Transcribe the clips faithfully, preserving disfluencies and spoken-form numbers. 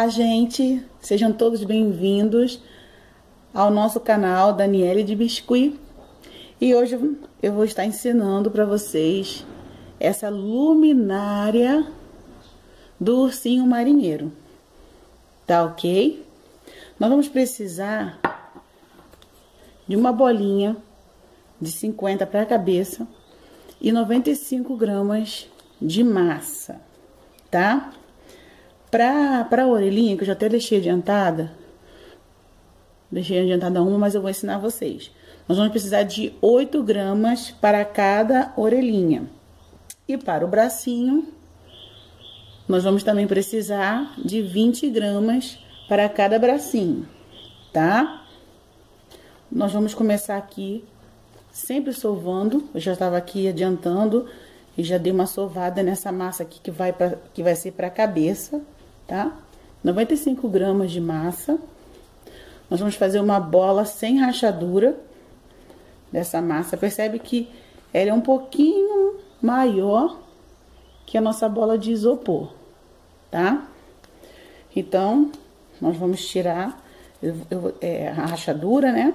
Olá, gente! Sejam todos bem-vindos ao nosso canal Daniele de Biscuit. E hoje eu vou estar ensinando para vocês essa luminária do ursinho marinheiro. Tá ok? Nós vamos precisar de uma bolinha de cinquenta para a cabeça e noventa e cinco gramas de massa, tá? Pra, pra orelhinha, que eu já até deixei adiantada, deixei adiantada uma, mas eu vou ensinar vocês. Nós vamos precisar de oito gramas para cada orelhinha. E para o bracinho, nós vamos também precisar de vinte gramas para cada bracinho, tá? Nós vamos começar aqui sempre sovando. Eu já estava aqui adiantando e já dei uma sovada nessa massa aqui que vai, pra, que vai ser para a cabeça, tá? noventa e cinco gramas de massa. Nós vamos fazer uma bola sem rachadura dessa massa. Percebe que ela é um pouquinho maior que a nossa bola de isopor, tá? Então, nós vamos tirar eu, eu, é, a rachadura, né?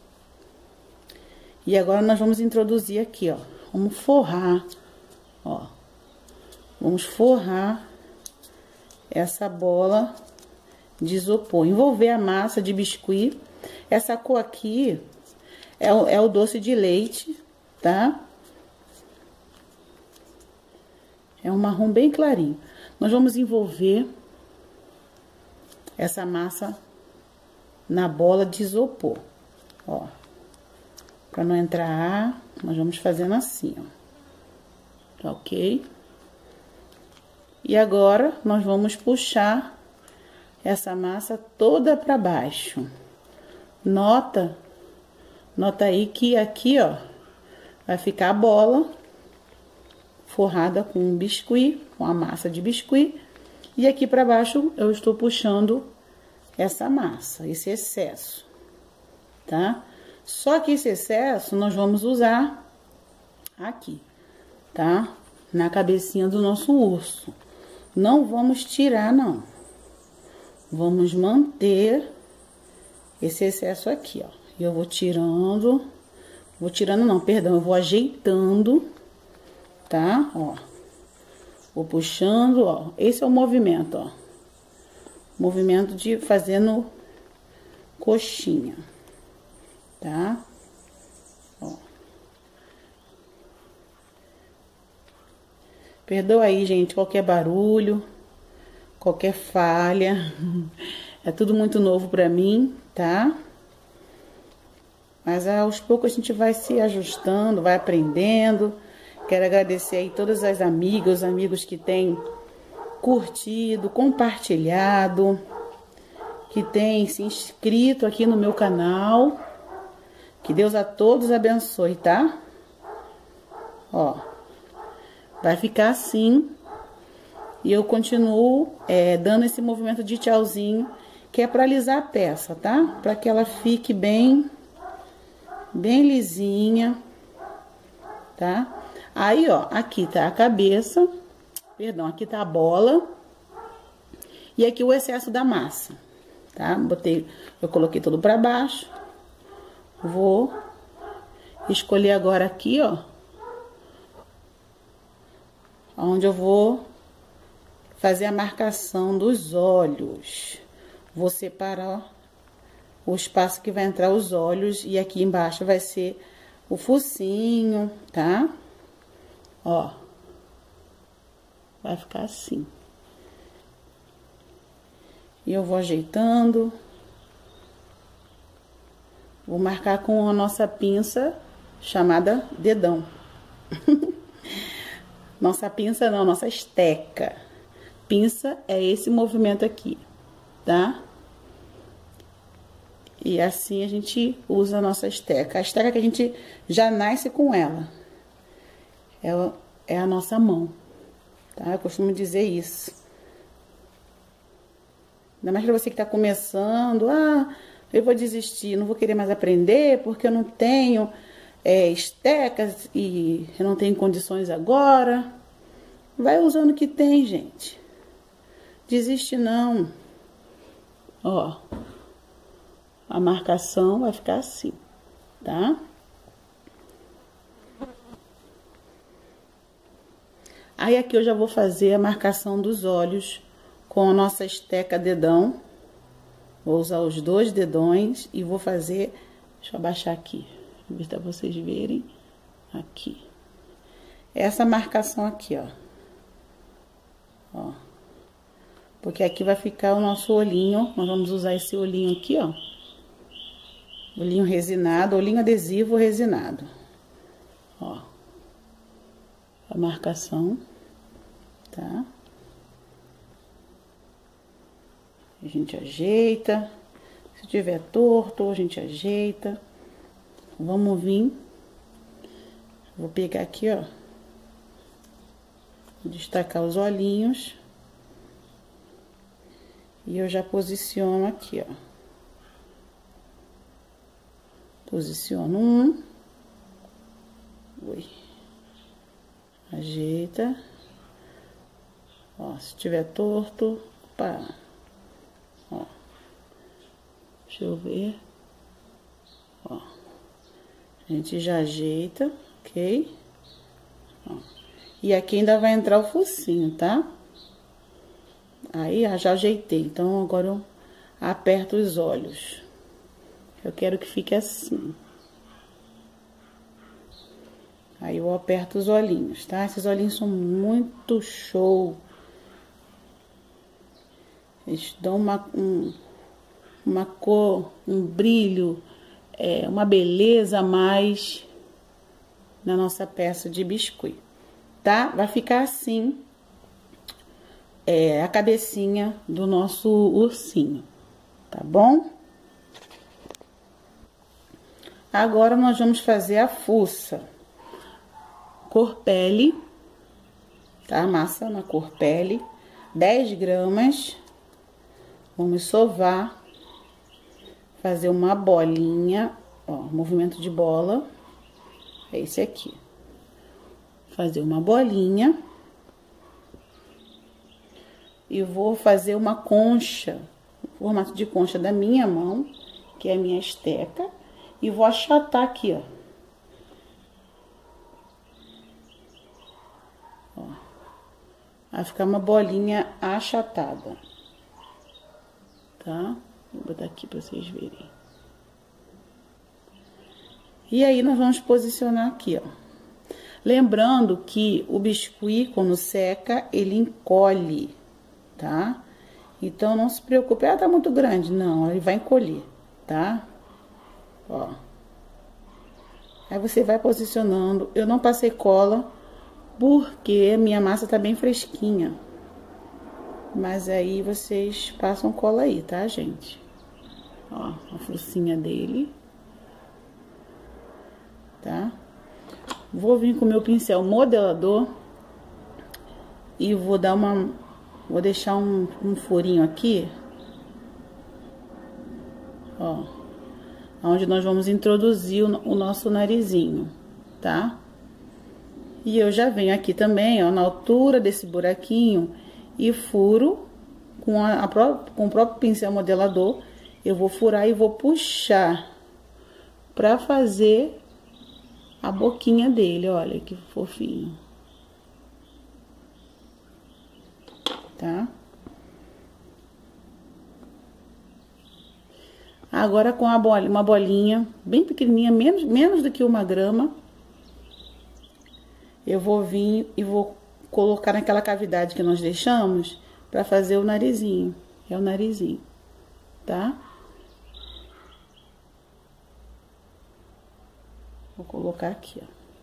E agora nós vamos introduzir aqui, ó. Vamos forrar, ó. Vamos forrar essa bola de isopor, envolver a massa de biscuit. Essa cor aqui é o, é o doce de leite, tá? É um marrom bem clarinho. Nós vamos envolver essa massa na bola de isopor, ó. Pra não entrar ar, nós vamos fazendo assim, ó. Tá ok? E agora, nós vamos puxar essa massa toda pra baixo. Nota, nota aí que aqui, ó, vai ficar a bola forrada com um biscuit, com a massa de biscuit. E aqui pra baixo, eu estou puxando essa massa, esse excesso, tá? Só que esse excesso, nós vamos usar aqui, tá? Na cabecinha do nosso urso. Não vamos tirar, não. Vamos manter esse excesso aqui, ó. E eu vou tirando, vou tirando não, perdão, eu vou ajeitando, tá? Ó, vou puxando, ó. Esse é o movimento, ó. Movimento de fazendo coxinha, tá? Ó. Perdoa aí, gente, qualquer barulho, qualquer falha. É tudo muito novo pra mim, tá? Mas aos poucos a gente vai se ajustando, vai aprendendo. Quero agradecer aí todas as amigas, os amigos que têm curtido, compartilhado, que têm se inscrito aqui no meu canal. Que Deus a todos abençoe, tá? Ó. Vai ficar assim. E eu continuo é, dando esse movimento de tchauzinho, que é pra alisar a peça, tá? Pra que ela fique bem, bem lisinha, tá? Aí, ó, aqui tá a cabeça, perdão, aqui tá a bola. E aqui o excesso da massa, tá? Botei, eu coloquei tudo pra baixo. Vou escolher agora aqui, ó, onde eu vou fazer a marcação dos olhos. Vou separar, ó, o espaço que vai entrar os olhos e aqui embaixo vai ser o focinho, tá? Ó, vai ficar assim. E eu vou ajeitando. Vou marcar com a nossa pinça chamada dedão. Nossa pinça não, nossa esteca. Pinça é esse movimento aqui, tá? E assim a gente usa a nossa esteca. A esteca que a gente já nasce com ela. É, é a nossa mão, tá? Eu costumo dizer isso. Ainda mais pra você que tá começando. Ah, eu vou desistir, não vou querer mais aprender porque eu não tenho é, estecas e eu não tenho condições agora. Vai usando o que tem, gente. Desiste não. Ó, a marcação vai ficar assim, tá? Aí aqui eu já vou fazer a marcação dos olhos com a nossa esteca dedão. Vou usar os dois dedões e vou fazer, deixa eu abaixar aqui, para vocês verem, aqui. Essa marcação aqui, ó. Ó. Porque aqui vai ficar o nosso olhinho, nós vamos usar esse olhinho aqui, ó. Olhinho resinado, olhinho adesivo resinado. Ó. A marcação, tá? A gente ajeita. Se tiver torto, a gente ajeita. Vamos vir. Vou pegar aqui, ó. Vou destacar os olhinhos. E eu já posiciono aqui, ó. Posiciono um. Oi. Ajeita. Ó, se tiver torto, pá. Ó. Deixa eu ver. Ó. A gente já ajeita, ok? Ó. E aqui ainda vai entrar o focinho, tá? Aí, já ajeitei. Então, agora eu aperto os olhos. Eu quero que fique assim. Aí, eu aperto os olhinhos, tá? Esses olhinhos são muito show. Eles dão uma, um, uma cor, um brilho, é, uma beleza a mais na nossa peça de biscuit, tá? Vai ficar assim, é, a cabecinha do nosso ursinho, tá bom? Agora, nós vamos fazer a fuça. Cor pele, tá? Massa na cor pele, dez gramas. Vamos sovar, fazer uma bolinha, ó, movimento de bola, é esse aqui. Fazer uma bolinha. E vou fazer uma concha, formato de concha da minha mão, que é a minha esteca, e vou achatar aqui, ó. Ó. Vai ficar uma bolinha achatada. Tá? Vou botar aqui pra vocês verem. E aí, nós vamos posicionar aqui, ó. Lembrando que o biscuit, quando seca, ele encolhe, tá? Então, não se preocupe. Ah, tá muito grande. Não, ele vai encolher, tá? Ó. Aí, você vai posicionando. Eu não passei cola, porque minha massa tá bem fresquinha. Mas aí, vocês passam cola aí, tá, gente? Ó, a focinha dele. Tá? Vou vir com o meu pincel modelador. E vou dar uma... Vou deixar um, um furinho aqui. Ó. Onde nós vamos introduzir o, o nosso narizinho, tá? E eu já venho aqui também, ó, na altura desse buraquinho... E furo com, a, a pró com o próprio pincel modelador. Eu vou furar e vou puxar pra fazer a boquinha dele. Olha que fofinho. Tá? Agora com a bola, uma bolinha bem pequenininha, menos, menos do que uma grama. Eu vou vir e vou colocar naquela cavidade que nós deixamos pra fazer o narizinho. É o narizinho, tá? Vou colocar aqui, ó.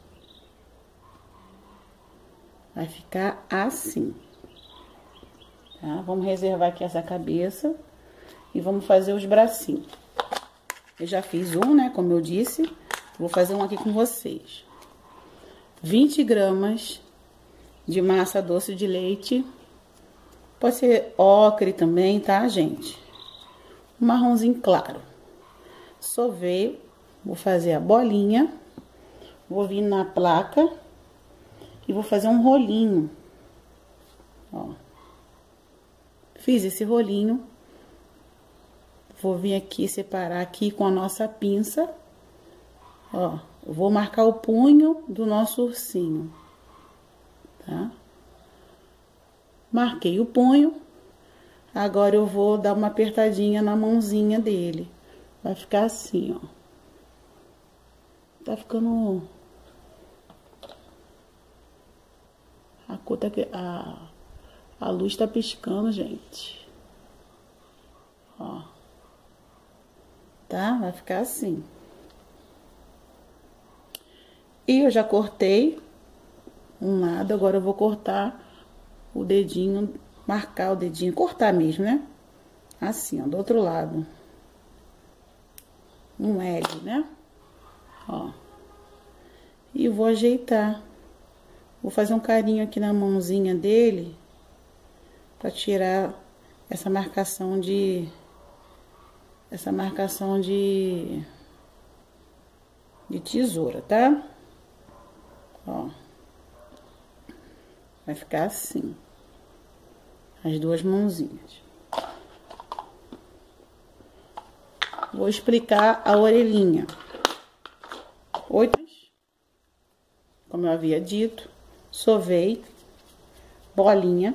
Vai ficar assim, tá? Vamos reservar aqui essa cabeça e vamos fazer os bracinhos. Eu já fiz um, né, como eu disse. Vou fazer um aqui com vocês. vinte gramas de massa doce de leite. Pode ser ocre também, tá, gente? Um marronzinho claro. Sovei, vou fazer a bolinha. Vou vir na placa e vou fazer um rolinho. Ó. Fiz esse rolinho. vou vir aqui separar aqui com a nossa pinça, ó, eu vou marcar o punho do nosso ursinho, tá? Marquei o punho, agora eu vou dar uma apertadinha na mãozinha dele, vai ficar assim, ó, tá ficando, a cor tá, a, a luz tá piscando, gente, ó, tá? Vai ficar assim. E eu já cortei um lado, agora eu vou cortar o dedinho, marcar o dedinho, cortar mesmo, né? Assim, ó, do outro lado. Um L, né? Ó. E vou ajeitar. Vou fazer um carinho aqui na mãozinha dele, pra tirar essa marcação de... Essa marcação de... De tesoura, tá? Ó. Vai ficar assim. As duas mãozinhas. Vou explicar a orelhinha. Oito, como eu havia dito, sovei, bolinha.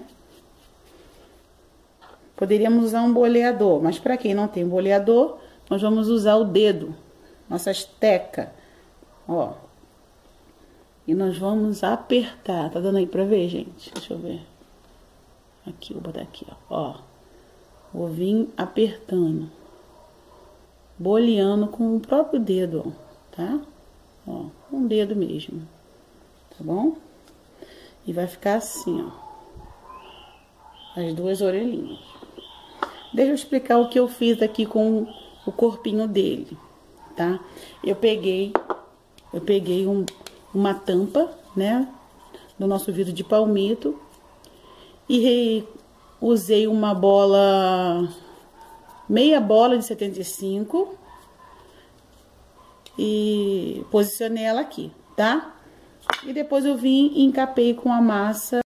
Poderíamos usar um boleador, mas para quem não tem boleador, nós vamos usar o dedo, nossas tecas, ó. E nós vamos apertar, tá dando aí pra ver, gente? Deixa eu ver. Aqui, vou botar aqui, ó. Ó. Vou vir apertando. Boleando com o próprio dedo, ó. Tá? Ó, um dedo mesmo. Tá bom? E vai ficar assim, ó. As duas orelhinhas. Deixa eu explicar o que eu fiz aqui com o corpinho dele, tá? Eu peguei, eu peguei um... uma tampa, né, do nosso vidro de palmito, e usei uma bola, meia bola de setenta e cinco, e posicionei ela aqui, tá? E depois eu vim e encapei com a massa